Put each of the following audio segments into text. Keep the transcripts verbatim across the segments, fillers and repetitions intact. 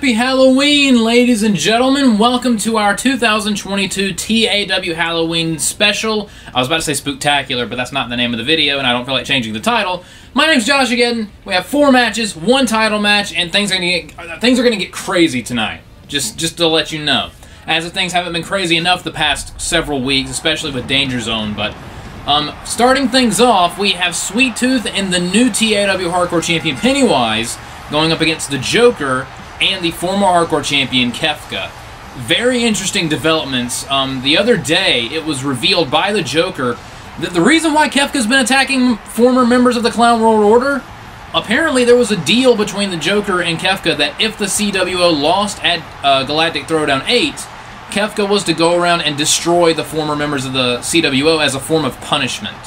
Happy Halloween, ladies and gentlemen. Welcome to our two thousand twenty-two T A W Halloween special. I was about to say spooktacular, but that's not the name of the video, and I don't feel like changing the title. My name's Josh again. We have four matches, one title match, and things are gonna get, things are gonna get crazy tonight. Just, just to let you know. As if things haven't been crazy enough the past several weeks, especially with Danger Zone, but... Um, starting things off, we have Sweet Tooth and the new T A W Hardcore Champion Pennywise going up against the Joker and the former Hardcore Champion Kefka. Very interesting developments. Um, the other day, it was revealed by the Joker that the reason why Kefka's been attacking former members of the Clown World Order, apparently there was a deal between the Joker and Kefka that if the C W O lost at uh, Galactic Throwdown eight, Kefka was to go around and destroy the former members of the C W O as a form of punishment.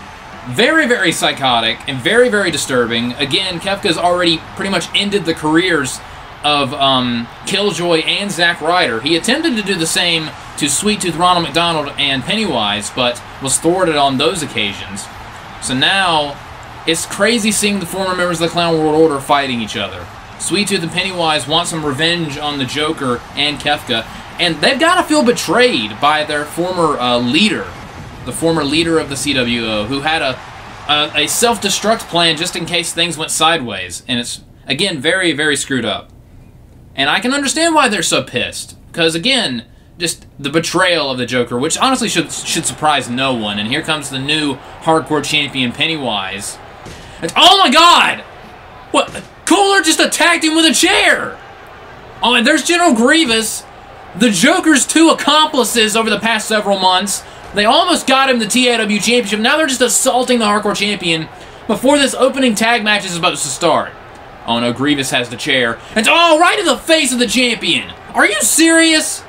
Very, very psychotic and very, very disturbing. Again, Kefka's already pretty much ended the careers of um, Killjoy and Zack Ryder. He attempted to do the same to Sweet Tooth, Ronald McDonald, and Pennywise, but was thwarted on those occasions. So now, it's crazy seeing the former members of the Clown World Order fighting each other. Sweet Tooth and Pennywise want some revenge on the Joker and Kefka, and they've got to feel betrayed by their former uh, leader, the former leader of the C W O, who had a, a, a self-destruct plan just in case things went sideways. And it's, again, very, very screwed up. And I can understand why they're so pissed. Because, again, just the betrayal of the Joker, which honestly should, should surprise no one. And here comes the new Hardcore Champion, Pennywise. It's, oh my god! What? Cooler just attacked him with a chair! Oh, and there's General Grievous. The Joker's two accomplices over the past several months. They almost got him the T A W Championship. Now they're just assaulting the Hardcore Champion before this opening tag match is about to start. Oh no, Grievous has the chair. It's all right in the face of the champion. Are you serious?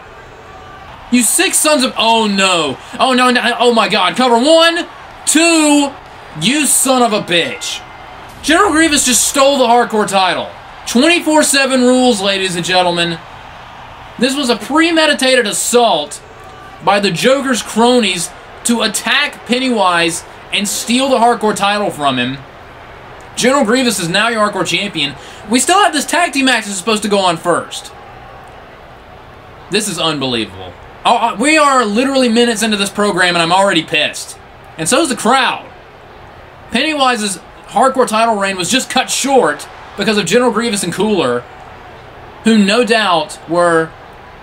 You six sons of... Oh no. Oh no, no. Oh my god. Cover one, two. You son of a bitch. General Grievous just stole the Hardcore title. twenty-four seven rules, ladies and gentlemen. This was a premeditated assault by the Joker's cronies to attack Pennywise and steal the Hardcore title from him. General Grievous is now your Hardcore Champion. We still have this tag team match that's supposed to go on first. This is unbelievable. Oh, we are literally minutes into this program and I'm already pissed. And so is the crowd. Pennywise's Hardcore title reign was just cut short because of General Grievous and Cooler, who no doubt were...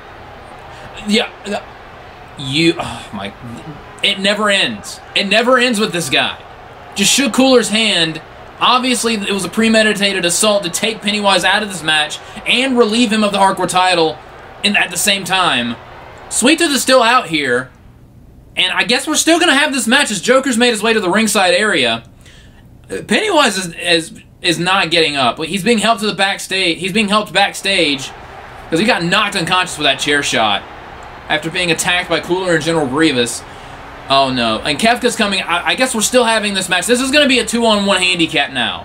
Yeah, you... Oh my... It never ends. It never ends with this guy. Just shook Cooler's hand. Obviously, it was a premeditated assault to take Pennywise out of this match and relieve him of the Hardcore title in, at the same time. Sweet Tooth is still out here, and I guess we're still going to have this match as Joker's made his way to the ringside area. Pennywise is, is, is not getting up. He's being helped to the backstage. He's being helped backstage because he got knocked unconscious with that chair shot after being attacked by Cooler and General Grievous. Oh no. And Kefka's coming. I, I guess we're still having this match. This is going to be a two on one handicap now.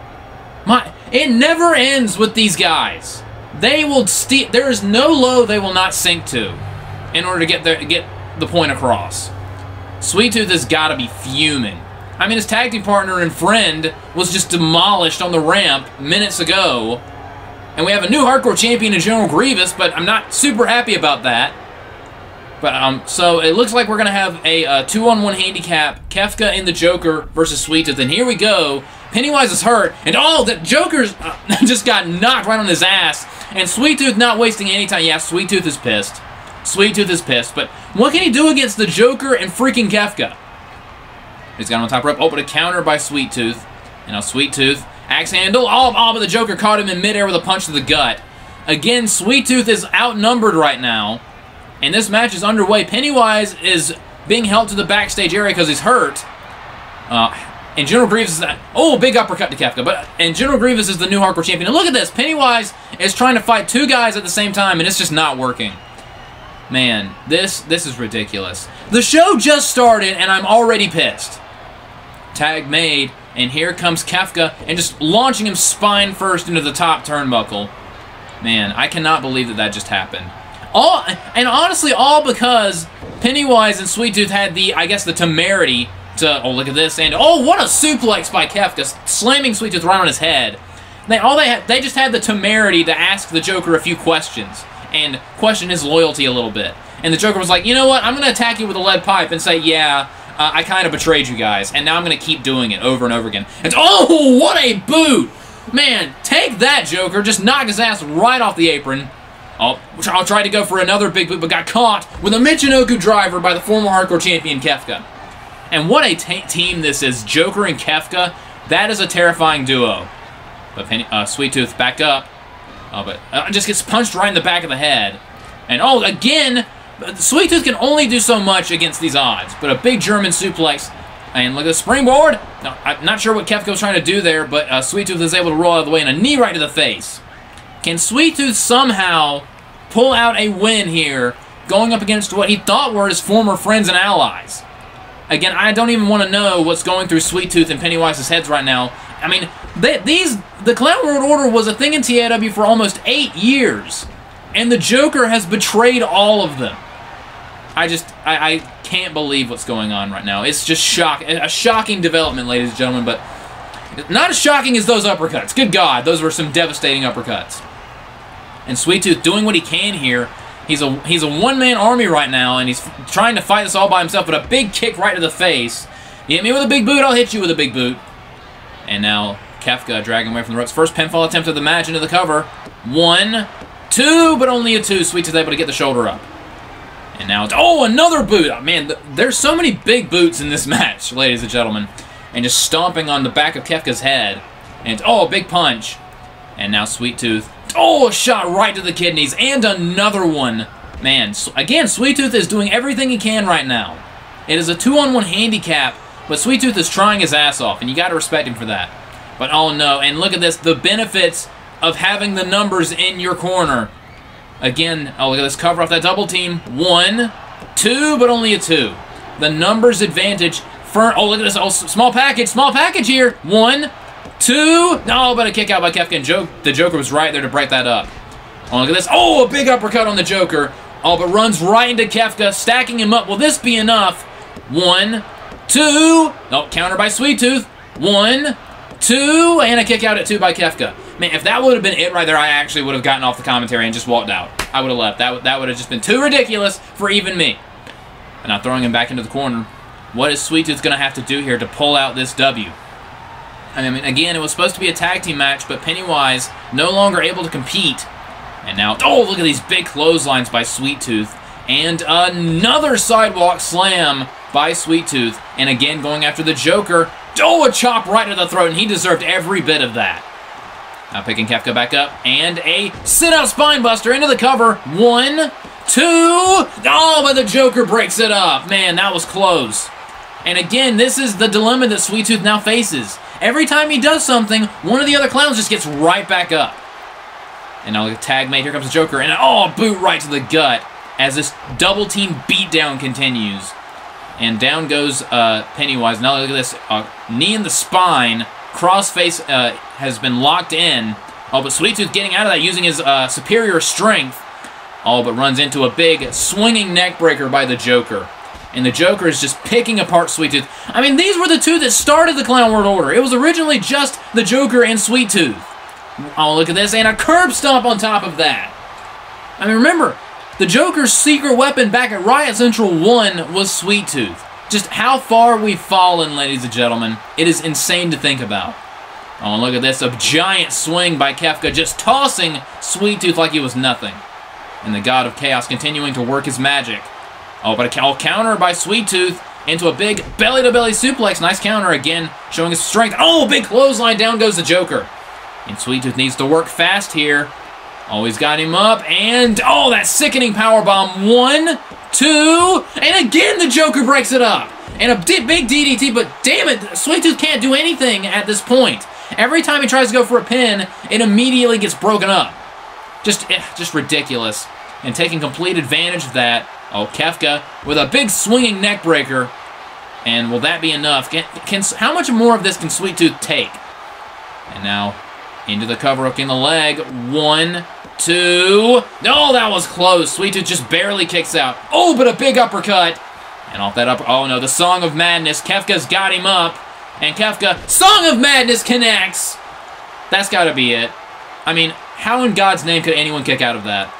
My, it never ends with these guys. They will steal. There is no low they will not sink to in order to get, their, get the point across. Sweet Tooth has got to be fuming. I mean, his tag team partner and friend was just demolished on the ramp minutes ago. And we have a new Hardcore Champion in General Grievous, but I'm not super happy about that. But, um, so it looks like we're going to have a uh, two on one handicap, Kefka and the Joker versus Sweet Tooth. And here we go. Pennywise is hurt. And, oh, the Joker's uh, just got knocked right on his ass. And Sweet Tooth not wasting any time. Yeah, Sweet Tooth is pissed. Sweet Tooth is pissed. But what can he do against the Joker and freaking Kefka? He's got him on top rope. Oh, but a counter by Sweet Tooth. You know, Sweet Tooth. Axe handle. Oh, oh, but the Joker caught him in midair with a punch to the gut. Again, Sweet Tooth is outnumbered right now. And this match is underway. Pennywise is being held to the backstage area because he's hurt. Uh, and General Grievous is... Oh, big uppercut to Kefka. But, and General Grievous is the new Hardcore Champion. And look at this. Pennywise is trying to fight two guys at the same time, and it's just not working. Man, this, this is ridiculous. The show just started, and I'm already pissed. Tag made, and here comes Kefka, and just launching him spine first into the top turnbuckle. Man, I cannot believe that that just happened. All, and honestly, all because Pennywise and Sweet Tooth had the, I guess, the temerity to, oh, look at this, and, oh, what a suplex by Kefka, slamming Sweet Tooth right on his head. They all they had, they just had the temerity to ask the Joker a few questions and question his loyalty a little bit. And the Joker was like, you know what? I'm going to attack you with a lead pipe and say, yeah, uh, I kind of betrayed you guys, and now I'm going to keep doing it over and over again. And oh, what a boot! Man, take that, Joker. Just knock his ass right off the apron. I'll, I'll try to go for another big boot, but got caught with a Michinoku driver by the former Hardcore Champion, Kefka. And what a team this is. Joker and Kefka, that is a terrifying duo. But Penny, uh, Sweet Tooth back up. Oh, but uh, just gets punched right in the back of the head. And oh, again, Sweet Tooth can only do so much against these odds. But a big German suplex. And look at the springboard. No, I'm not sure what Kefka was trying to do there, but uh, Sweet Tooth is able to roll out of the way and a knee right to the face. Can Sweet Tooth somehow pull out a win here, going up against what he thought were his former friends and allies? Again, I don't even want to know what's going through Sweet Tooth and Pennywise's heads right now. I mean, they, these the Clown World Order was a thing in T A W for almost eight years, and the Joker has betrayed all of them. I just, I, I can't believe what's going on right now. It's just shock, a shocking development, ladies and gentlemen, but not as shocking as those uppercuts. Good God, those were some devastating uppercuts. And Sweet Tooth doing what he can here. He's a he's a one-man army right now, and he's trying to fight this all by himself, but a big kick right to the face. You hit me with a big boot, I'll hit you with a big boot. And now Kefka dragging away from the ropes. First pinfall attempt of the match into the cover. One, two, but only a two. Sweet Tooth able to get the shoulder up. And now it's, oh, another boot. Oh, man, th there's so many big boots in this match, ladies and gentlemen. And just stomping on the back of Kefka's head. And, oh, a big punch. And now Sweet Tooth. Oh, a shot right to the kidneys. And another one. Man, again, Sweet Tooth is doing everything he can right now. It is a two-on-one handicap, but Sweet Tooth is trying his ass off, and you got to respect him for that. But, oh, no, and look at this. The benefits of having the numbers in your corner. Again, oh, look at this cover off that double team. One, two, but only a two. The numbers advantage. For, oh, look at this. Oh, small package. Small package here. One, two. No, but a kick out by Kefka. And Joke, the Joker was right there to break that up. Oh, look at this. Oh, a big uppercut on the Joker. Oh, but runs right into Kefka, stacking him up. Will this be enough? One, two. Oh, counter by Sweet Tooth. One, two. And a kick out at two by Kefka. Man, if that would have been it right there, I actually would have gotten off the commentary and just walked out. I would have left. That, that would have just been too ridiculous for even me. And now throwing him back into the corner. What is Sweet Tooth going to have to do here to pull out this W? I mean, again, it was supposed to be a tag team match, but Pennywise no longer able to compete. And now, oh, look at these big clotheslines by Sweet Tooth. And another sidewalk slam by Sweet Tooth. And again, going after the Joker. Oh, a chop right to the throat, and he deserved every bit of that. Now picking Kefka back up, and a sit-out spine buster into the cover. One, two, oh, but the Joker breaks it up. Man, that was close. And again, this is the dilemma that Sweet Tooth now faces. Every time he does something, one of the other clowns just gets right back up. And now the tag mate, here comes the Joker, and oh, boot right to the gut as this double team beatdown continues. And down goes uh, Pennywise. Now look at this, uh, knee in the spine. Crossface uh, has been locked in. Oh, but Sweet Tooth getting out of that using his uh, superior strength. Oh, but runs into a big swinging neck breaker by the Joker. And the Joker is just picking apart Sweet Tooth. I mean, these were the two that started the Clown World Order. It was originally just the Joker and Sweet Tooth. Oh, look at this. And a curb stomp on top of that. I mean, remember, the Joker's secret weapon back at Riot Central one was Sweet Tooth. Just how far we've fallen, ladies and gentlemen. It is insane to think about. Oh, look at this. A giant swing by Kefka, just tossing Sweet Tooth like he was nothing. And the God of Chaos continuing to work his magic. Oh, but a counter by Sweet Tooth into a big belly-to-belly suplex. Nice counter again, showing his strength. Oh, big clothesline. Down goes the Joker. And Sweet Tooth needs to work fast here. Oh, he's got him up. And, oh, that sickening powerbomb. One, two, and again the Joker breaks it up. And a big D D T, but damn it, Sweet Tooth can't do anything at this point. Every time he tries to go for a pin, it immediately gets broken up. Just, eh, just ridiculous. And taking complete advantage of that. Oh, Kefka with a big swinging neck breaker. And will that be enough? Can, can, how much more of this can Sweet Tooth take? And now into the cover, hooking the leg. One, two. No, that was close. Sweet Tooth just barely kicks out. Oh, but a big uppercut. And off that upper, oh no, the Song of Madness. Kefka's got him up. And Kefka, Song of Madness connects. That's got to be it. I mean, how in God's name could anyone kick out of that?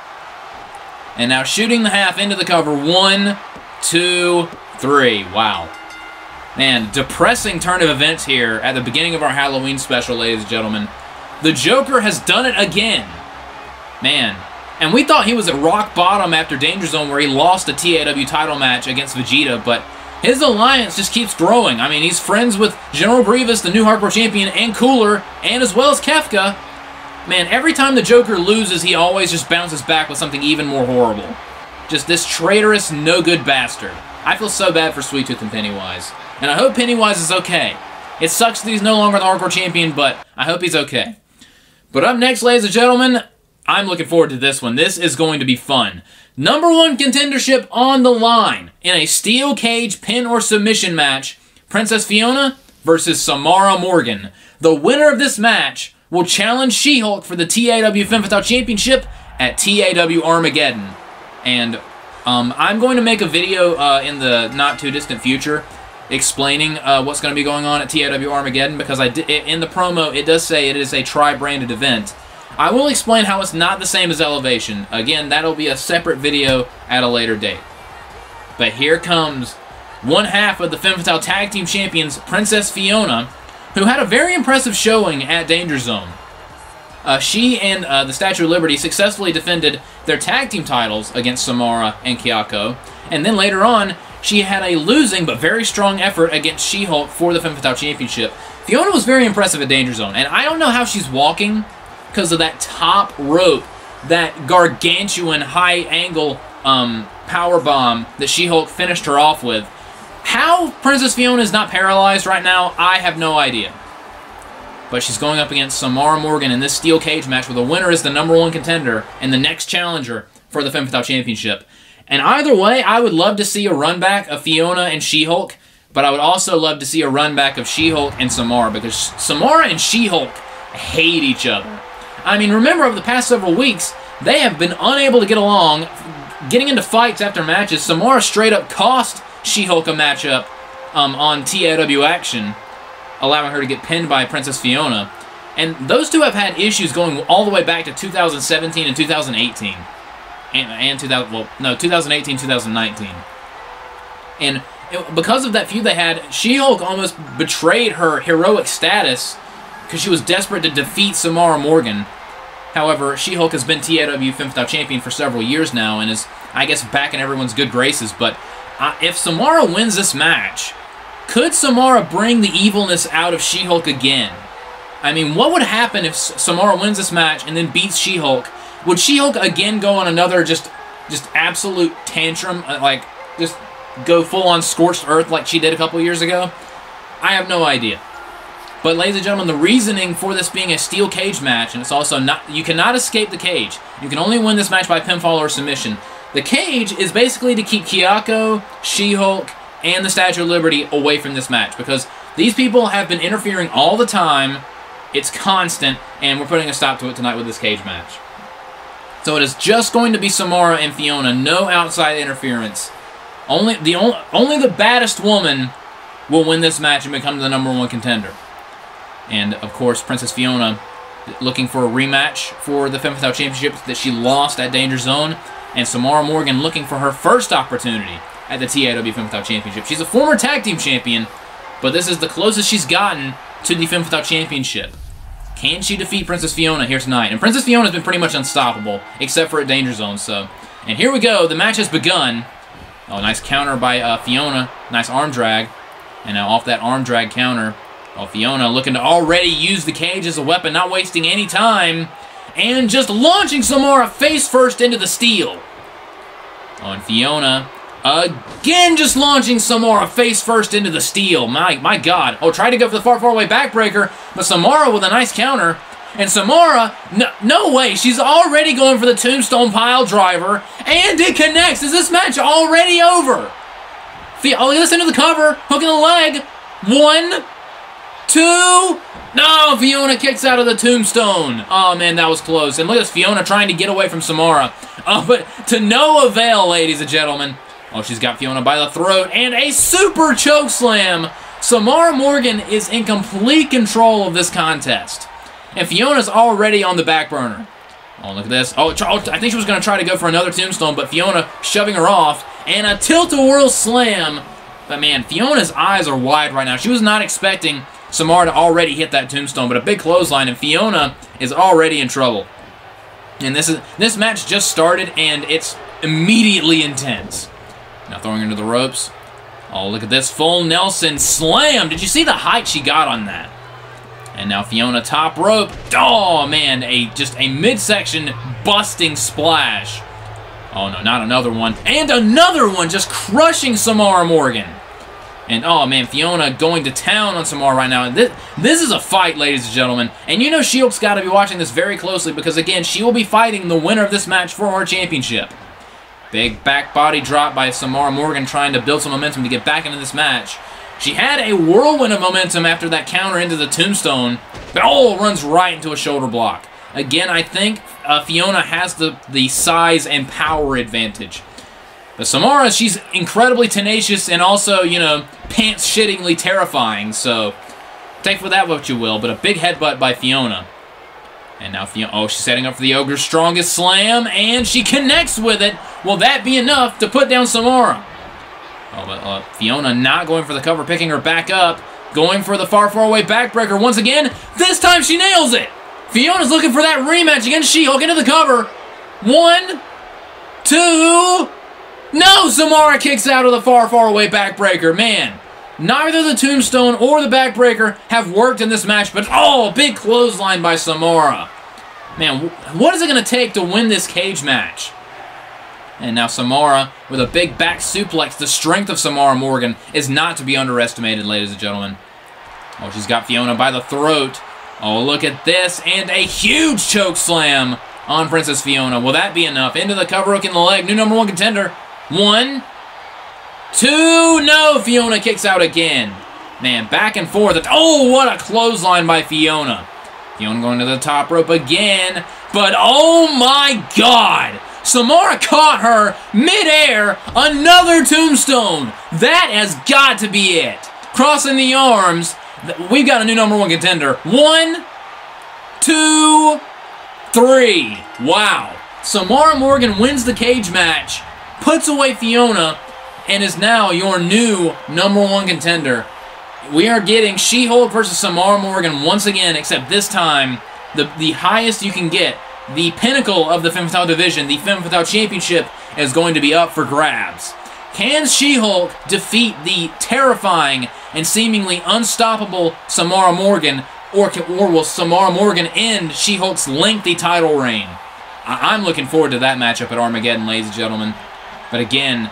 And now shooting the half into the cover. One, two, three. Wow. Man, depressing turn of events here at the beginning of our Halloween special, ladies and gentlemen. The Joker has done it again. Man. And we thought he was at rock bottom after Danger Zone, where he lost a T A W title match against Vegeta, but his alliance just keeps growing. I mean, he's friends with General Grievous, the new hardcore champion, and Cooler, and as well as Kefka. Man, every time the Joker loses, he always just bounces back with something even more horrible. Just this traitorous, no-good bastard. I feel so bad for Sweet Tooth and Pennywise. And I hope Pennywise is okay. It sucks that he's no longer the hardcore champion, but I hope he's okay. But up next, ladies and gentlemen, I'm looking forward to this one. This is going to be fun. Number one contendership on the line in a steel cage pin or submission match. Princess Fiona versus Samara Morgan. The winner of this match will challenge She-Hulk for the T A W Femme Fatale Championship at T A W Armageddon. And um, I'm going to make a video uh, in the not-too-distant future explaining uh, what's going to be going on at T A W Armageddon, because I did, in the promo it does say it is a tri-branded event. I will explain how it's not the same as Elevation. Again, that'll be a separate video at a later date. But here comes one half of the Femme Fatale Tag Team Champions, Princess Fiona, who had a very impressive showing at Danger Zone. Uh, she and uh, the Statue of Liberty successfully defended their tag team titles against Samara and Kyoko, and then later on, she had a losing but very strong effort against She-Hulk for the Femme Fatale Championship. Fiona was very impressive at Danger Zone, and I don't know how she's walking because of that top rope, that gargantuan high-angle um, power bomb that She-Hulk finished her off with. How Princess Fiona is not paralyzed right now, I have no idea. But she's going up against Samara Morgan in this steel cage match, where the winner is the number one contender and the next challenger for the Femme Fatale Championship. And either way, I would love to see a run back of Fiona and She-Hulk, but I would also love to see a run back of She-Hulk and Samara, because Samara and She-Hulk hate each other. I mean, remember, over the past several weeks, they have been unable to get along, getting into fights after matches. Samara straight up cost She-Hulk a matchup um, on T A W Action, allowing her to get pinned by Princess Fiona. And those two have had issues going all the way back to two thousand seventeen and two thousand eighteen. And, and two thousand, well, no, two thousand eighteen, two thousand nineteen. And it, because of that feud they had, She-Hulk almost betrayed her heroic status because she was desperate to defeat Samara Morgan. However, She-Hulk has been T A W Femme Fatale Champion for several years now and is, I guess, back in everyone's good graces. But uh, if Samara wins this match, could Samara bring the evilness out of She-Hulk again? I mean, what would happen if Samara wins this match and then beats She-Hulk? Would She-Hulk again go on another just just absolute tantrum, like just go full-on scorched earth like she did a couple years ago? I have no idea. But ladies and gentlemen, the reasoning for this being a steel cage match, and it's also not, you cannot escape the cage. You can only win this match by pinfall or submission. The cage is basically to keep Kyoko, She-Hulk, and the Statue of Liberty away from this match, because these people have been interfering all the time. It's constant, and we're putting a stop to it tonight with this cage match. So it is just going to be Samara and Fiona, no outside interference. Only the only, only the baddest woman will win this match and become the number one contender. And of course, Princess Fiona looking for a rematch for the Femme Fatale Championship that she lost at Danger Zone, and Samara Morgan looking for her first opportunity at the T A W Femme Fatale Championship. She's a former tag team champion, but this is the closest she's gotten to the Femme Fatale Championship. Can she defeat Princess Fiona here tonight? And Princess Fiona's been pretty much unstoppable, except for at Danger Zone, so. And here we go, the match has begun. Oh, nice counter by uh, Fiona. Nice arm drag. And now off that arm drag counter, oh, Fiona looking to already use the cage as a weapon, not wasting any time. And just launching Samara face first into the steel. Oh, and Fiona again just launching Samara face first into the steel. My, my God. Oh, tried to go for the far, far away backbreaker, but Samara with a nice counter. And Samara, no, no way, she's already going for the tombstone pile driver, and it connects. Is this match already over? Oh, listen to the cover, hooking the leg. One, two. No, Fiona kicks out of the tombstone. Oh, man, that was close. And look at this, Fiona trying to get away from Samara. Oh, but to no avail, ladies and gentlemen. Oh, she's got Fiona by the throat, and a super choke slam. Samara Morgan is in complete control of this contest. and Fiona's already on the back burner. Oh, look at this. Oh, I think she was going to try to go for another tombstone, but Fiona shoving her off, and a tilt-a-whirl slam. But man, Fiona's eyes are wide right now. She was not expecting Samara to already hit that tombstone, but a big clothesline, and Fiona is already in trouble. And this is this match just started, and it's immediately intense. Now throwing her into the ropes. Oh, look at this full Nelson slam. Did you see the height she got on that? And now Fiona top rope. Oh, man, a just a midsection busting splash. Oh, no, not another one. And another one just crushing Samara Morgan. And, oh, man, Fiona going to town on Samara right now. This, this is a fight, ladies and gentlemen. And you know She-Hulk's got to be watching this very closely because, again, she will be fighting the winner of this match for her championship. Big back body drop by Samara Morgan trying to build some momentum to get back into this match. She had a whirlwind of momentum after that counter into the tombstone, but oh, runs right into a shoulder block. Again, I think uh, Fiona has the, the size and power advantage. But Samara, she's incredibly tenacious and also, you know, pants-shittingly terrifying, so take for that what you will, but a big headbutt by Fiona. And now Fiona, oh, she's setting up for the Ogre's strongest slam, and she connects with it. Will that be enough to put down Samara? Oh, but uh, Fiona not going for the cover, picking her back up, going for the far, far away backbreaker once again. This time she nails it. Fiona's looking for that rematch against She-Hulk into the cover. One, two, no! Samara kicks out of the far, far away backbreaker. Man, neither the tombstone or the backbreaker have worked in this match, but oh, big clothesline by Samara. Man, what is it going to take to win this cage match? And now Samara with a big back suplex. The strength of Samara Morgan is not to be underestimated, ladies and gentlemen. Oh, she's got Fiona by the throat. Oh, look at this. And a huge choke slam on Princess Fiona. Will that be enough? Into the cover hook in the leg. New number one contender. One. Two. No. Fiona kicks out again. Man, back and forth. Oh, what a clothesline by Fiona. Fiona going to the top rope again. But oh my God. Samara caught her mid-air, another tombstone. That has got to be it. Crossing the arms, we've got a new number one contender. One, two, three. Wow. Samara Morgan wins the cage match, puts away Fiona, and is now your new number one contender. We are getting She-Hulk versus Samara Morgan once again, except this time, the, the highest you can get. The pinnacle of the Femme Fatale division, the Femme Fatale Championship, is going to be up for grabs. Can She-Hulk defeat the terrifying and seemingly unstoppable Samara Morgan, or, can, or will Samara Morgan end She-Hulk's lengthy title reign? I I'm looking forward to that matchup at Armageddon, ladies and gentlemen. But again,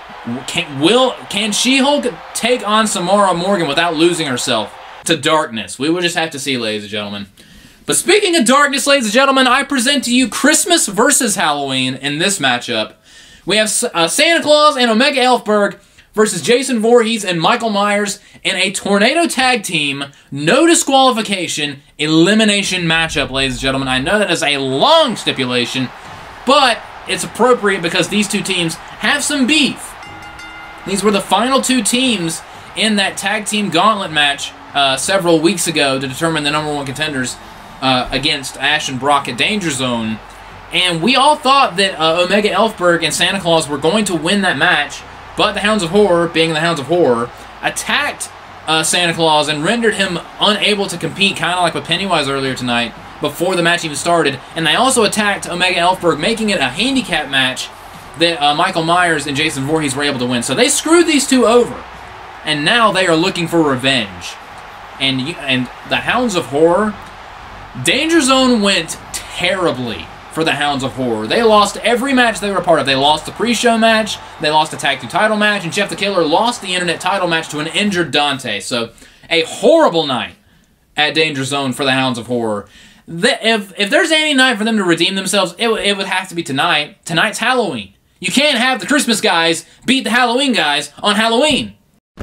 can, will, can She-Hulk take on Samara Morgan without losing herself to darkness? We will just have to see, ladies and gentlemen. But speaking of darkness, ladies and gentlemen, I present to you Christmas versus Halloween in this matchup. We have uh, Santa Claus and Omega Elfberg versus Jason Voorhees and Michael Myers in a Tornado Tag Team, no disqualification, elimination matchup, ladies and gentlemen. I know that is a long stipulation, but it's appropriate because these two teams have some beef. These were the final two teams in that Tag Team Gauntlet match uh, several weeks ago to determine the number one contenders Uh, against Ash and Brock at Danger Zone, and we all thought that uh, Omega Elfberg and Santa Claus were going to win that match, but the Hounds of Horror, being the Hounds of Horror, attacked uh, Santa Claus and rendered him unable to compete, kind of like with Pennywise earlier tonight, before the match even started, and they also attacked Omega Elfberg, making it a handicap match that uh, Michael Myers and Jason Voorhees were able to win. So they screwed these two over, and now they are looking for revenge. And, you, and the Hounds of Horror... Danger Zone went terribly for the Hounds of Horror. They lost every match they were a part of. They lost the pre-show match, they lost the Tag Team title match, and Jeff the Killer lost the Internet title match to an injured Dante. So, a horrible night at Danger Zone for the Hounds of Horror. The, if, if there's any night for them to redeem themselves, it, it would have to be tonight. Tonight's Halloween. You can't have the Christmas guys beat the Halloween guys on Halloween.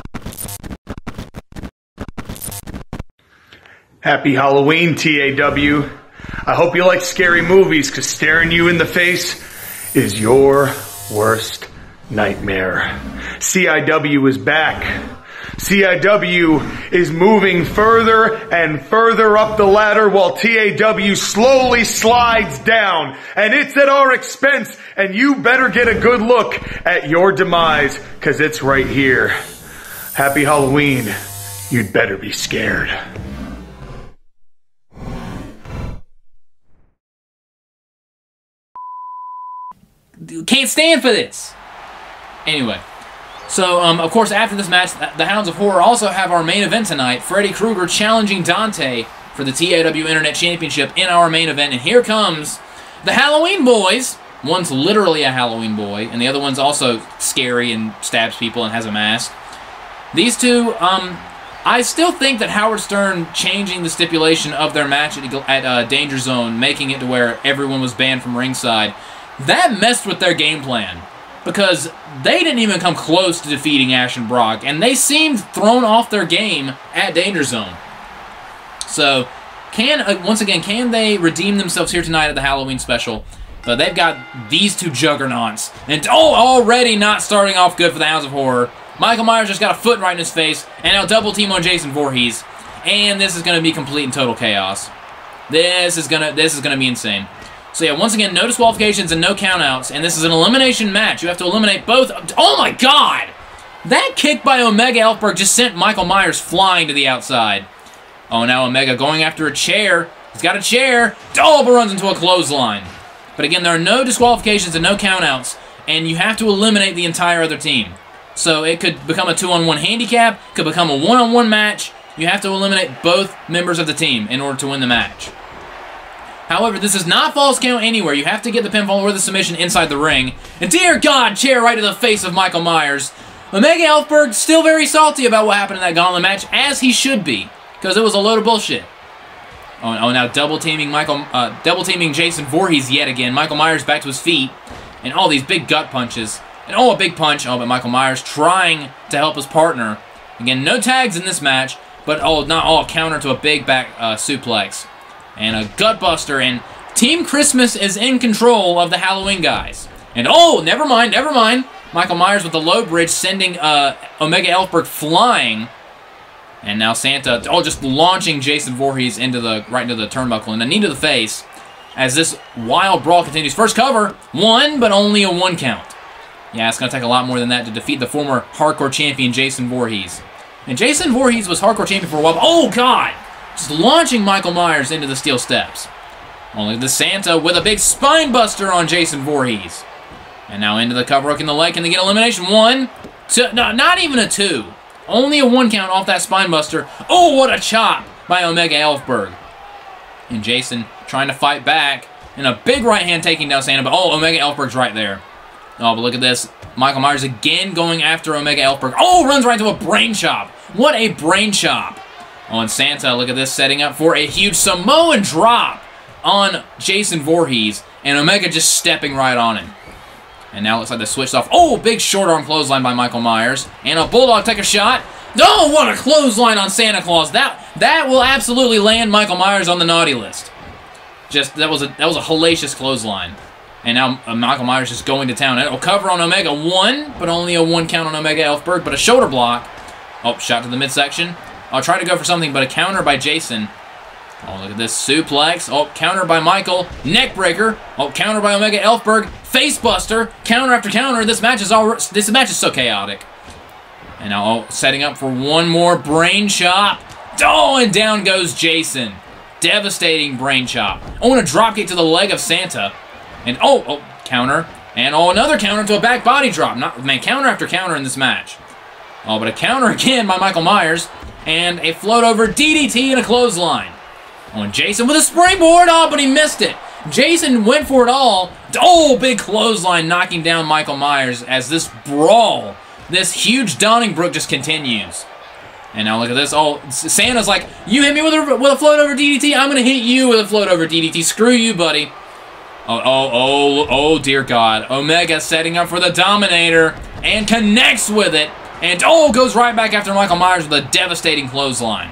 Happy Halloween, T A W. I hope you like scary movies, because staring you in the face is your worst nightmare. C I W is back. C I W is moving further and further up the ladder while T A W slowly slides down. And it's at our expense, and you better get a good look at your demise, because it's right here. Happy Halloween. You'd better be scared. Can't stand for this. Anyway. So, um, of course, after this match, the Hounds of Horror also have our main event tonight. Freddy Krueger challenging Dante for the T A W Internet Championship in our main event. And here comes the Halloween Boys. One's literally a Halloween boy, and the other one's also scary and stabs people and has a mask. These two, um, I still think that Howard Stern changing the stipulation of their match at, at uh, Danger Zone, making it to where everyone was banned from ringside, that messed with their game plan. Because they didn't even come close to defeating Ash and Brock, and they seemed thrown off their game at Danger Zone. So, can uh, once again, can they redeem themselves here tonight at the Halloween special? But they've got these two juggernauts, and oh, already not starting off good for the Hounds of Horror. Michael Myers just got a foot right in his face, and now double team on Jason Voorhees, and this is going to be complete and total chaos. This is gonna, this is gonna be insane. So yeah, once again, no disqualifications and no countouts, and this is an elimination match. You have to eliminate both. Oh my god! That kick by Omega Elfberg just sent Michael Myers flying to the outside. Oh, now Omega going after a chair. He's got a chair. Oh, but runs into a clothesline. But again, there are no disqualifications and no countouts, and you have to eliminate the entire other team. So it could become a two-on-one handicap, could become a one-on-one match. You have to eliminate both members of the team in order to win the match. However, this is not false count anywhere. You have to get the pinfall or the submission inside the ring. And dear God, chair right to the face of Michael Myers. Omega Elfberg still very salty about what happened in that gauntlet match, as he should be, because it was a load of bullshit. Oh, oh now double teaming Michael, uh, double teaming Jason Voorhees yet again. Michael Myers back to his feet, and all these big gut punches. And oh, a big punch. Oh, but Michael Myers trying to help his partner. Again, no tags in this match, but oh, not all counter to a big back uh, suplex. And a gutbuster, and Team Christmas is in control of the Halloween guys. And oh, never mind, never mind. Michael Myers with the low bridge sending uh, Omega Elfberg flying. And now Santa, oh, just launching Jason Voorhees into the right into the turnbuckle and a knee to the face as this wild brawl continues. First cover, one, but only a one count. Yeah, it's going to take a lot more than that to defeat the former hardcore champion Jason Voorhees. And Jason Voorhees was hardcore champion for a while. But oh, God! Just launching Michael Myers into the steel steps. Only the Santa with a big spine buster on Jason Voorhees. And now into the cover hook in the leg. Can they get elimination? One, two, no, not even a two. Only a one count off that spine buster. Oh, what a chop by Omega Elfberg. And Jason trying to fight back. And a big right hand taking down Santa. But oh, Omega Elfberg's right there. Oh, but look at this. Michael Myers again going after Omega Elfberg. Oh, runs right into a brain chop. What a brain chop. Oh, and Santa, look at this, setting up for a huge Samoan drop on Jason Voorhees, and Omega just stepping right on him. And now it looks like they switched off. Oh, big short arm clothesline by Michael Myers. And a Bulldog take a shot. Oh, what a clothesline on Santa Claus. That that will absolutely land Michael Myers on the naughty list. Just, that was a, that was a hellacious clothesline. And now uh, Michael Myers just going to town. It'll cover on Omega. One, but only a one count on Omega Elfberg, but a shoulder block. Oh, shot to the midsection. I'll try to go for something, but a counter by Jason. Oh, look at this suplex. Oh, counter by Michael. Neckbreaker. Oh, counter by Omega Elfberg. Facebuster. Counter after counter. This match is all. This match is so chaotic. And now, oh, setting up for one more brain chop. Oh, and down goes Jason. Devastating brain chop. Oh, and a dropkick to the leg of Santa. And oh, oh, counter. And oh, another counter to a back body drop. Not man, counter after counter in this match. Oh, but a counter again by Michael Myers. And a float over D D T and a clothesline. Oh, and Jason with a springboard. Oh, but he missed it. Jason went for it all. Oh, big clothesline knocking down Michael Myers as this brawl, this huge Donnybrook just continues. And now look at this. Oh, Santa's like, you hit me with a, with a float over D D T. I'm going to hit you with a float over D D T. Screw you, buddy. Oh, oh, oh, oh, dear God. Omega setting up for the Dominator and connects with it. And, oh, goes right back after Michael Myers with a devastating clothesline.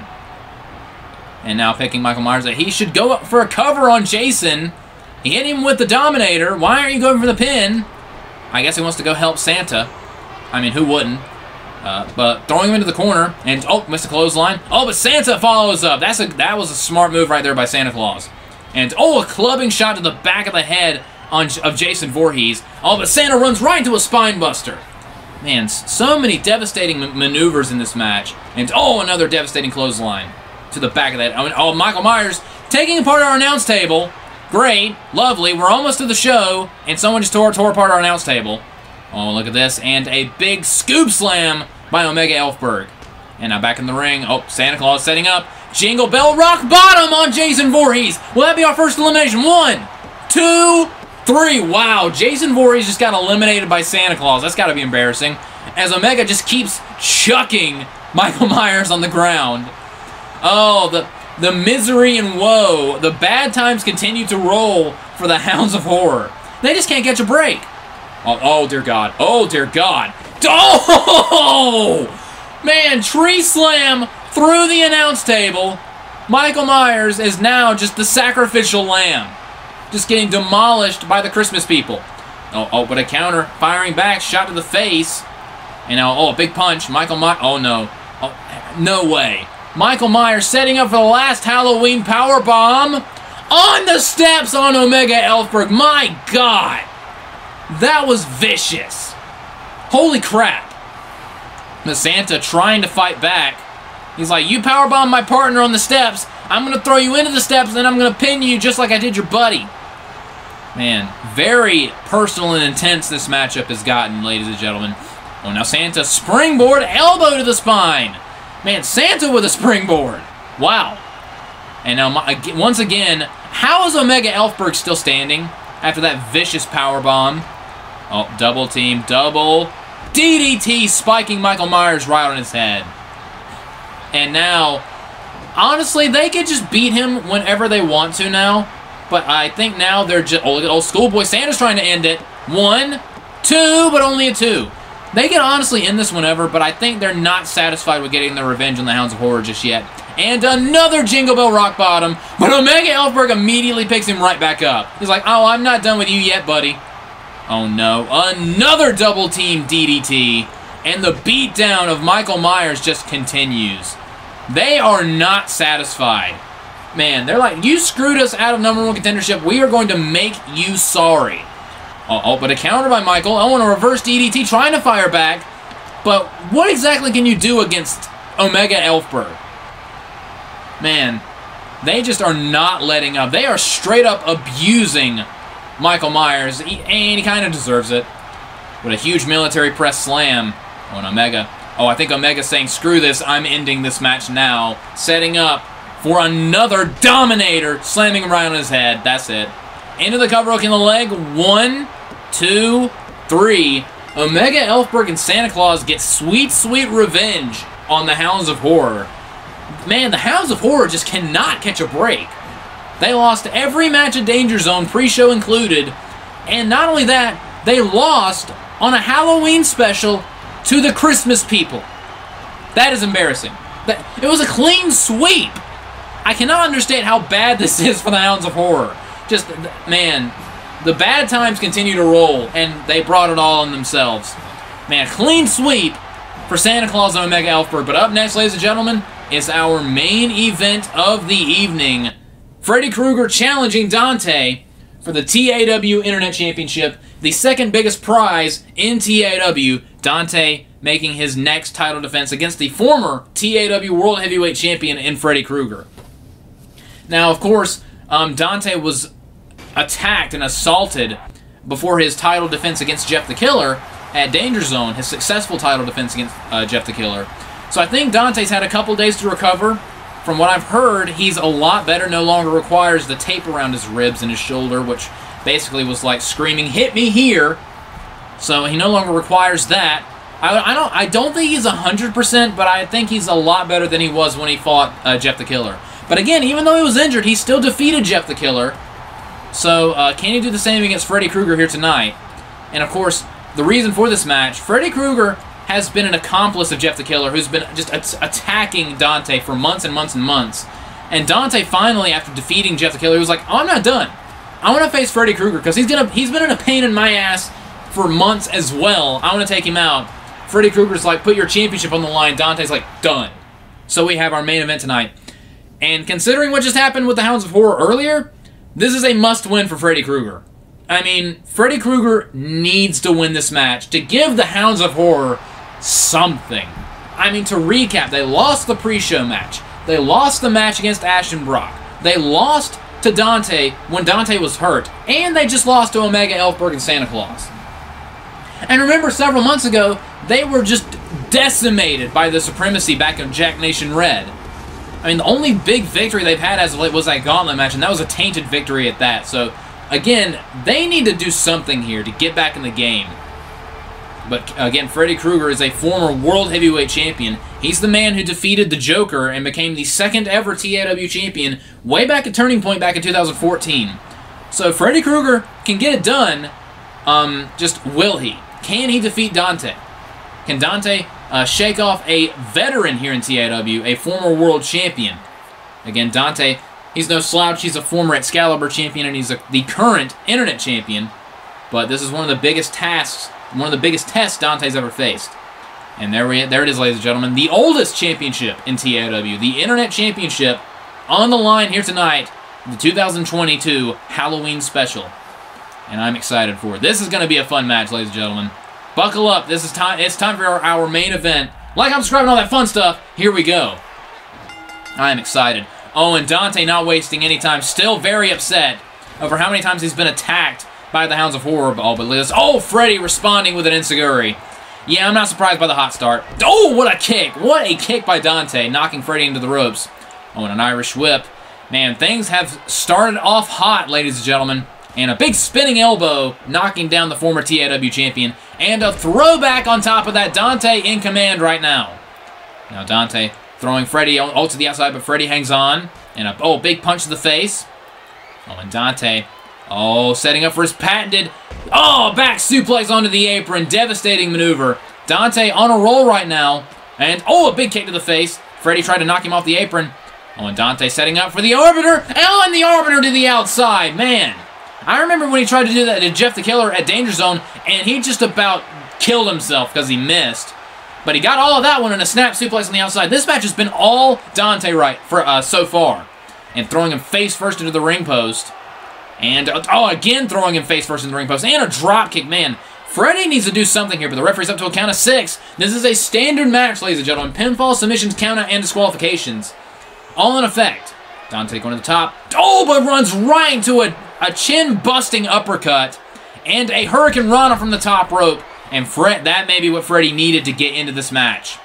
And now picking Michael Myers that he should go up for a cover on Jason. He hit him with the Dominator. Why aren't you going for the pin? I guess he wants to go help Santa. I mean, who wouldn't? Uh, but throwing him into the corner, and oh, missed a clothesline. Oh, but Santa follows up. That's a that was a smart move right there by Santa Claus. And oh, a clubbing shot to the back of the head on of Jason Voorhees. Oh, but Santa runs right into a spine buster. Man, so many devastating maneuvers in this match. And oh, another devastating clothesline to the back of that. Oh, Michael Myers taking apart our announce table. Great, lovely. We're almost to the show, and someone just tore, tore apart our announce table. Oh, look at this. And a big scoop slam by Omega Elfberg. And now back in the ring. Oh, Santa Claus setting up. Jingle Bell Rock Bottom on Jason Voorhees. Will that be our first elimination? One, two, three. Wow, Jason Voorhees just got eliminated by Santa Claus. That's got to be embarrassing. As Omega just keeps chucking Michael Myers on the ground. Oh, the, the misery and woe. The bad times continue to roll for the Hounds of Horror. They just can't catch a break. Oh, oh dear God. Oh, dear God. Oh! Man, tree slam through the announce table. Michael Myers is now just the sacrificial lamb. Just getting demolished by the Christmas people. Oh, oh, but a counter. Firing back. Shot to the face. And now, oh, a big punch. Michael Myers. Oh, no. Oh, no way. Michael Myers setting up for the last Halloween power bomb on the steps on Omega Elfberg. My God. That was vicious. Holy crap. But Santa trying to fight back. He's like, you powerbomb my partner on the steps. I'm going to throw you into the steps, and then I'm going to pin you just like I did your buddy. Man, very personal and intense this matchup has gotten, ladies and gentlemen. Oh, now Santa springboard, elbow to the spine. Man, Santa with a springboard. Wow. And now, once again, how is Omega Elfberg still standing after that vicious powerbomb? Oh, double team, double D D T spiking Michael Myers right on his head. And now, honestly, they could just beat him whenever they want to now. But I think now they're just... Oh, look at old schoolboy Santa's trying to end it. One, two, but only a two. They can honestly end this whenever, but I think they're not satisfied with getting their revenge on the Hounds of Horror just yet. And another Jingle Bell Rock Bottom, but Omega Elfberg immediately picks him right back up. He's like, oh, I'm not done with you yet, buddy. Oh, no. Another double team D D T. And the beatdown of Michael Myers just continues. They are not satisfied. Man, they're like, you screwed us out of number one contendership. We are going to make you sorry. Oh, oh but a counter by Michael. I want a reverse D D T trying to fire back. But what exactly can you do against Omega Elfberg? Man, they just are not letting up. They are straight up abusing Michael Myers, and he kind of deserves it. With a huge military press slam on Omega. Oh, I think Omega's saying, screw this, I'm ending this match now. Setting up for another Dominator, slamming him right on his head. That's it. Into the cover hook in the leg. One, two, three. Omega Elfberg and Santa Claus get sweet, sweet revenge on the Hounds of Horror. Man, the Hounds of Horror just cannot catch a break. They lost every match at Danger Zone, pre-show included. And not only that, they lost on a Halloween special to the Christmas people. That is embarrassing. That, it was a clean sweep. I cannot understand how bad this is for the Hounds of Horror. Just, man, the bad times continue to roll, and they brought it all on themselves. Man, clean sweep for Santa Claus and Omega Elfberg. But up next, ladies and gentlemen, is our main event of the evening. Freddy Krueger challenging Dante for the T A W Internet Championship, the second biggest prize in T A W. Dante making his next title defense against the former T A W World Heavyweight Champion in Freddy Krueger. Now, of course, um, Dante was attacked and assaulted before his title defense against Jeff the Killer at Danger Zone, his successful title defense against uh, Jeff the Killer. So I think Dante's had a couple days to recover. From what I've heard, he's a lot better, no longer requires the tape around his ribs and his shoulder, which basically was like screaming, hit me here. So he no longer requires that. I, I don't I don't think he's one hundred percent, but I think he's a lot better than he was when he fought uh, Jeff the Killer. But again, even though he was injured, he still defeated Jeff the Killer. So uh, can he do the same against Freddy Krueger here tonight? And of course, the reason for this match, Freddy Krueger has been an accomplice of Jeff the Killer, who's been just at attacking Dante for months and months and months. And Dante finally, after defeating Jeff the Killer, he was like, oh, I'm not done. I want to face Freddy Krueger, because he's gonna he's been in a pain in my ass for months as well. I want to take him out. Freddy Krueger's like, put your championship on the line. Dante's like, done. So we have our main event tonight. And considering what just happened with the Hounds of Horror earlier, this is a must-win for Freddy Krueger. I mean, Freddy Krueger needs to win this match to give the Hounds of Horror something. I mean, to recap, they lost the pre-show match. They lost the match against Ashton Brock. They lost to Dante when Dante was hurt. And they just lost to Omega, Elfberg, and Santa Claus. And remember, several months ago, they were just decimated by the Supremacy back in Jack Nation Red. I mean, the only big victory they've had as of late was that gauntlet match, and that was a tainted victory at that. So, again, they need to do something here to get back in the game. But, again, Freddy Krueger is a former World Heavyweight Champion. He's the man who defeated the Joker and became the second ever T A W Champion way back at Turning Point back in two thousand fourteen. So, if Freddy Krueger can get it done, um, just will he? Can he defeat Dante? Can Dante uh, shake off a veteran here in T A W, a former world champion? Again, Dante, he's no slouch. He's a former Excalibur champion, and he's a, the current Internet champion. But this is one of the biggest tasks, one of the biggest tests Dante's ever faced. And there, we, there it is, ladies and gentlemen. The oldest championship in T A W, the Internet Championship, on the line here tonight, the two thousand twenty-two Halloween Special. And I'm excited for it. This is going to be a fun match, ladies and gentlemen. Buckle up. This is time. It's time for our, our main event. Like, I'm subscribing, all that fun stuff. Here we go. I'm excited. Oh, and Dante not wasting any time. Still very upset over how many times he's been attacked by the Hounds of Horror. Oh, but Liz. Oh, Freddy responding with an enziguri. Yeah, I'm not surprised by the hot start. Oh, what a kick. What a kick by Dante, knocking Freddy into the ropes. Oh, and an Irish whip. Man, things have started off hot, ladies and gentlemen. And a big spinning elbow, knocking down the former T A W champion. And a throwback on top of that. Dante in command right now. Now Dante throwing Freddy all to the outside, but Freddy hangs on. And a oh, big punch to the face. Oh, and Dante, oh, setting up for his patented, oh, back suplex onto the apron. Devastating maneuver. Dante on a roll right now. And, oh, a big kick to the face. Freddy tried to knock him off the apron. Oh, and Dante setting up for the Arbiter. And the Arbiter to the outside. Man. I remember when he tried to do that to Jeff the Killer at Danger Zone, and he just about killed himself because he missed. But he got all of that one in a snap suplex on the outside. This match has been all Dante right for uh, so far. And throwing him face first into the ring post. And, oh, again throwing him face first into the ring post. And a drop kick, man. Freddy needs to do something here, but the referee's up to a count of six. This is a standard match, ladies and gentlemen. Pinfall, submissions, countout, and disqualifications. All in effect. Dante going to the top. Oh, but runs right into a... A chin-busting uppercut, and a Hurricane Rana from the top rope. And Fred, that may be what Freddy needed to get into this match.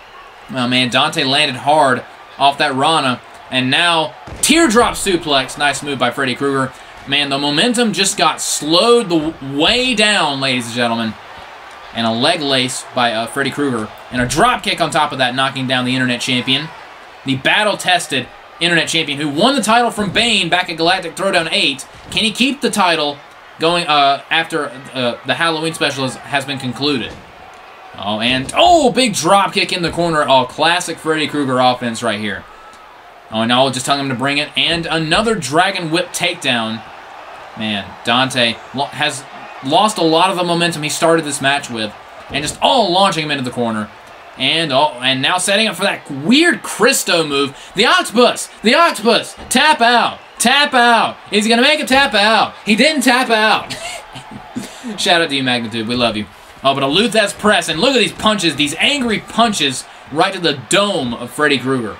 Oh, man, Dante landed hard off that Rana. And now, teardrop suplex. Nice move by Freddy Krueger. Man, the momentum just got slowed the way down, ladies and gentlemen. And a leg lace by uh, Freddy Krueger. And a drop kick on top of that, knocking down the Internet Champion. The battle-tested Internet Champion who won the title from Bane back at Galactic Throwdown eight. Can he keep the title going uh, after uh, the Halloween Special has, has been concluded? Oh, and, oh, big drop kick in the corner. Oh, classic Freddy Krueger offense right here. Oh, and now just telling him to bring it. And another Dragon Whip takedown. Man, Dante has lost a lot of the momentum he started this match with. And just, oh, launching him into the corner. And oh, and now setting up for that weird Christo move. The Octopus! The Octopus! Tap out! Tap out! Is he going to make him tap out? He didn't tap out! Shout out to you, Magnitude. We love you. Oh, but a Luthez press. And look at these punches. These angry punches right to the dome of Freddy Krueger.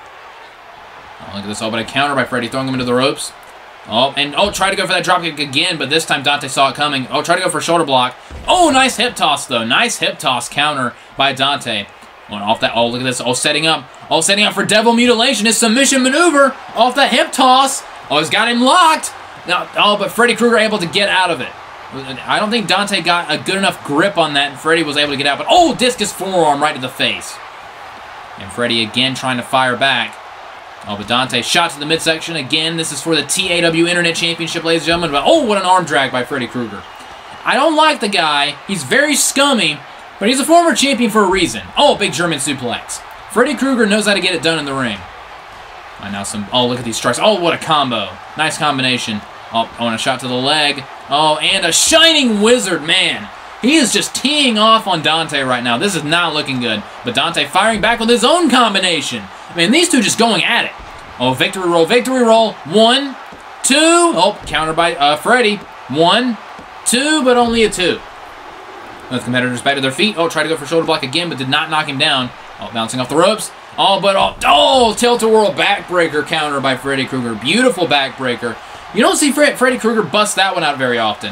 Oh, look at this. Oh, but a counter by Freddy, throwing him into the ropes. Oh, and oh, try to go for that dropkick again, but this time Dante saw it coming. Oh, try to go for a shoulder block. Oh, nice hip toss, though. Nice hip toss counter by Dante. Going off that. Oh, look at this. Oh, setting up. Oh, setting up for Devil Mutilation. His submission maneuver off that hip toss. Oh, he's got him locked. Now, oh, but Freddy Krueger able to get out of it. I don't think Dante got a good enough grip on that, and Freddy was able to get out. But, oh, discus forearm right to the face. And Freddy again trying to fire back. Oh, but Dante shot to the midsection again. This is for the T A W Internet Championship, ladies and gentlemen. But, oh, what an arm drag by Freddy Krueger. I don't like the guy. He's very scummy, but he's a former champion for a reason. Oh, big German suplex. Freddy Krueger knows how to get it done in the ring. And now some, oh, look at these strikes. Oh, what a combo. Nice combination. Oh, oh, and a shot to the leg. Oh, and a Shining Wizard, man. He is just teeing off on Dante right now. This is not looking good. But Dante firing back with his own combination. I mean, these two just going at it. Oh, victory roll, victory roll. One, two. Oh, counter by uh, Freddy. One, two, but only a two. Both competitors back to their feet. Oh, tried to go for shoulder block again, but did not knock him down. Oh, bouncing off the ropes. Oh, but oh, oh tilt-a-whirl backbreaker counter by Freddy Krueger. Beautiful backbreaker. You don't see Fred, Freddy Krueger bust that one out very often.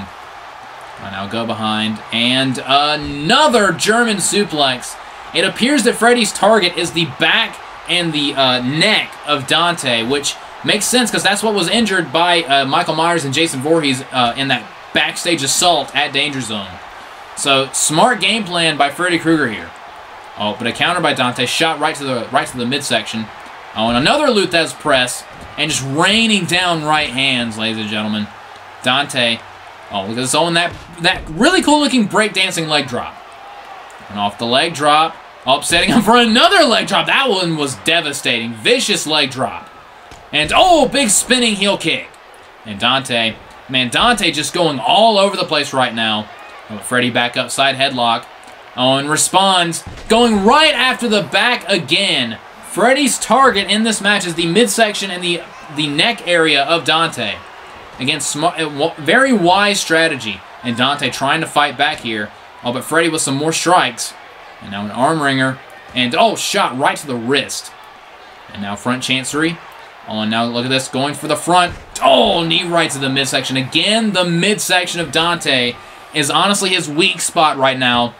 I now go behind, and another German suplex. It appears that Freddy's target is the back and the uh, neck of Dante, which makes sense because that's what was injured by uh, Michael Myers and Jason Voorhees uh, in that backstage assault at Danger Zone. So, smart game plan by Freddy Krueger here. Oh, but a counter by Dante, shot right to the right to the midsection. Oh, and another Lou Thesz press, and just raining down right hands, ladies and gentlemen. Dante, oh, look at this, oh, and that, that really cool-looking breakdancing leg drop. And off the leg drop, oh, setting up for another leg drop. That one was devastating. Vicious leg drop. And, oh, big spinning heel kick. And Dante, man, Dante just going all over the place right now. Oh, Freddy back up, side headlock. Oh, and responds, going right after the back again. Freddy's target in this match is the midsection and the, the neck area of Dante. Again, smart, very wise strategy. And Dante trying to fight back here. Oh, but Freddy with some more strikes. And now an arm wringer. And, oh, shot right to the wrist. And now front chancery. Oh, and now look at this, going for the front. Oh, knee right to the midsection. Again, the midsection of Dante is honestly his weak spot right now.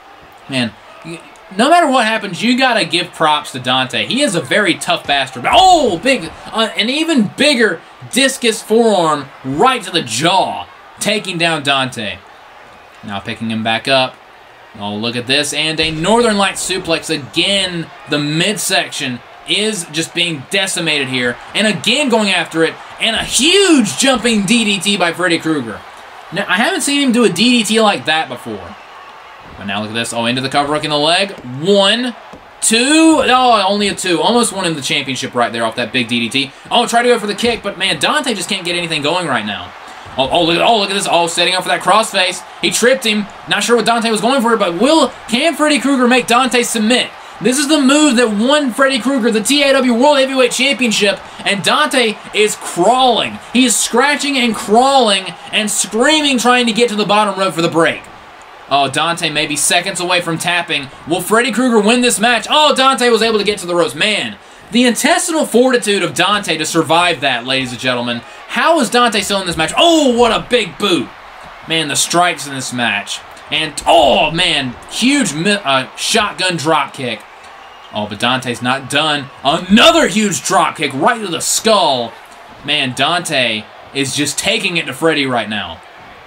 Man, no matter what happens, you gotta give props to Dante. He is a very tough bastard. Oh, big, uh, an even bigger discus forearm right to the jaw, taking down Dante. Now picking him back up. Oh, look at this, and a Northern Lights suplex again. The midsection is just being decimated here, and again going after it, and a huge jumping D D T by Freddy Krueger. Now, I haven't seen him do a D D T like that before. But now look at this. Oh, into the cover hook in the leg. One, two. Oh, only a two. Almost won him the championship right there off that big D D T. Oh, try to go for the kick, but man, Dante just can't get anything going right now. Oh, oh, look at, oh, look at this. Oh, setting up for that crossface. He tripped him. Not sure what Dante was going for, but will, can Freddy Krueger make Dante submit? This is the move that won Freddy Krueger the T A W World Heavyweight Championship, and Dante is crawling. He is scratching and crawling and screaming, trying to get to the bottom rope for the break. Oh, Dante may be seconds away from tapping. Will Freddy Krueger win this match? Oh, Dante was able to get to the ropes. Man, the intestinal fortitude of Dante to survive that, ladies and gentlemen. How is Dante still in this match? Oh, what a big boot. Man, the strikes in this match. And, oh, man, huge uh, shotgun drop kick. Oh, but Dante's not done. Another huge drop kick right to the skull. Man, Dante is just taking it to Freddy right now.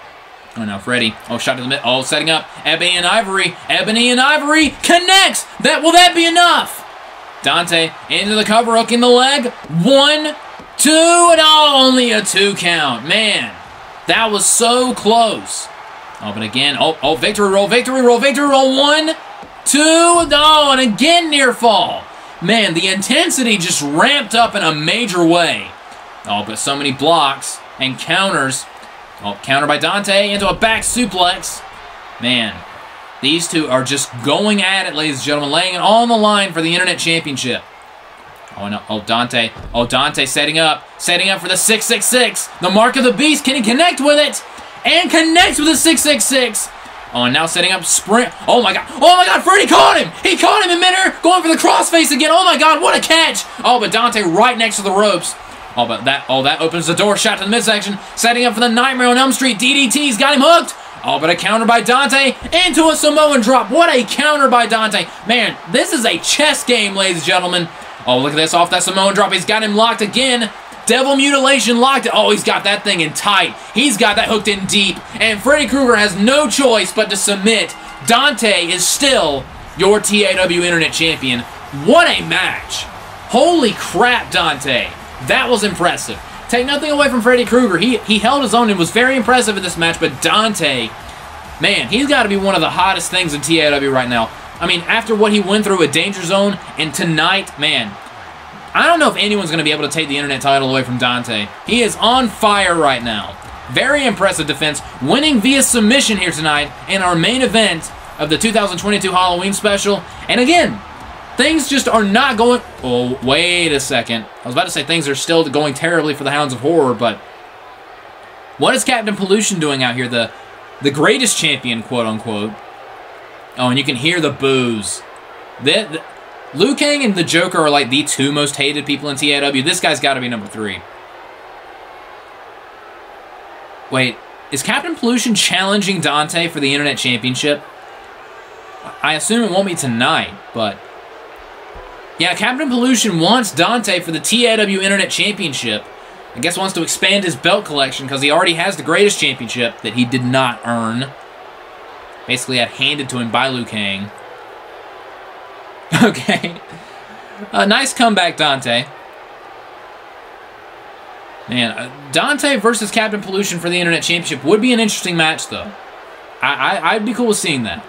Oh, now Freddy. Oh, shot to the mid. Oh, setting up. Ebony and Ivory. Ebony and Ivory connects. That will that be enough? Dante into the cover hook in the leg. One, two, and oh, only a two count. Man, that was so close. Oh, but again, oh, oh, victory roll, victory roll, victory roll. One, two, oh, and again near fall. Man, the intensity just ramped up in a major way. Oh, but so many blocks and counters. Oh, counter by Dante into a back suplex. Man, these two are just going at it, ladies and gentlemen, laying it on the line for the Internet Championship. Oh, no. Oh, Dante. Oh, Dante setting up. Setting up for the six six six. The mark of the beast. Can he connect with it? And connects with the six six six. Oh, and now setting up sprint. Oh, my God. Oh, my God. Freddy caught him. He caught him in midair. Going for the crossface again. Oh, my God. What a catch. Oh, but Dante right next to the ropes. Oh, but that, oh, that opens the door. Shot to the midsection. Setting up for the Nightmare on Elm Street. D D T's got him hooked. Oh, but a counter by Dante into a Samoan drop. What a counter by Dante. Man, this is a chess game, ladies and gentlemen. Oh, look at this. Off that Samoan drop. He's got him locked again. Devil Mutilation locked it. Oh, he's got that thing in tight. He's got that hooked in deep. And Freddy Krueger has no choice but to submit. Dante is still your T A W Internet Champion. What a match. Holy crap, Dante. That was impressive. Take nothing away from Freddy Krueger. He, he held his own and was very impressive in this match, but Dante, man, he's got to be one of the hottest things in T A W right now. I mean, after what he went through with Danger Zone, and tonight, man, I don't know if anyone's going to be able to take the Internet title away from Dante. He is on fire right now. Very impressive defense, winning via submission here tonight in our main event of the two thousand twenty-two Halloween special. And again, things just are not going... Oh, wait a second. I was about to say things are still going terribly for the Hounds of Horror, but what is Captain Pollution doing out here? The, the greatest champion, quote-unquote. Oh, and you can hear the boos. The, the, Liu Kang and the Joker are like the two most hated people in T A W. This guy's got to be number three. Wait, is Captain Pollution challenging Dante for the Internet Championship? I assume it won't be tonight, but... yeah, Captain Pollution wants Dante for the T A W Internet Championship. I guess wants to expand his belt collection because he already has the greatest championship that he did not earn. Basically had handed to him by Liu Kang. Okay. A nice comeback, Dante. Man, uh, Dante versus Captain Pollution for the Internet Championship would be an interesting match, though. I, I, I'd be cool with seeing that.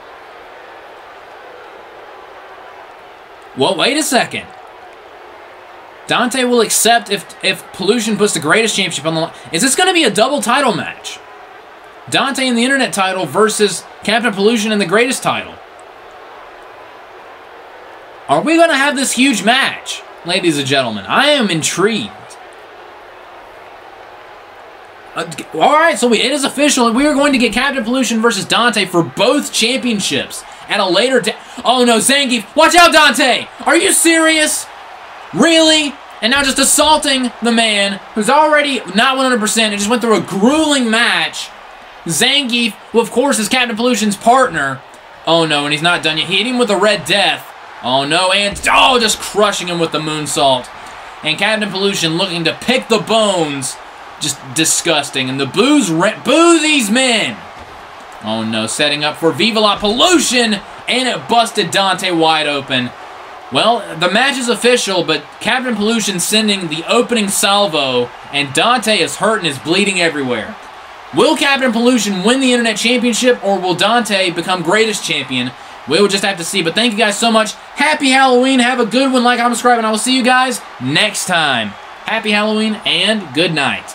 Well, wait a second. Dante will accept if, if Pollution puts the greatest championship on the line. Is this going to be a double title match? Dante in the Internet title versus Captain Pollution in the greatest title. Are we going to have this huge match, ladies and gentlemen? I am intrigued. Uh, Alright, so we, it is official, and we are going to get Captain Pollution versus Dante for both championships at a later date. Oh no, Zangief, watch out, Dante! Are you serious? Really? And now just assaulting the man who's already not one hundred percent and just went through a grueling match. Zangief, who of course is Captain Pollution's partner. Oh no, and he's not done yet. He hit him with a Red Death. Oh no, and oh, just crushing him with the moonsault. And Captain Pollution looking to pick the bones. Just disgusting. And the boos boo these men. Oh no, setting up for Viva La Pollution. And it busted Dante wide open. Well, the match is official, but Captain Pollution sending the opening salvo. And Dante is hurt and is bleeding everywhere. Will Captain Pollution win the Internet Championship, or will Dante become greatest champion? We'll just have to see. But thank you guys so much. Happy Halloween. Have a good one. Like, comment, subscribe, and I will see you guys next time. Happy Halloween and good night.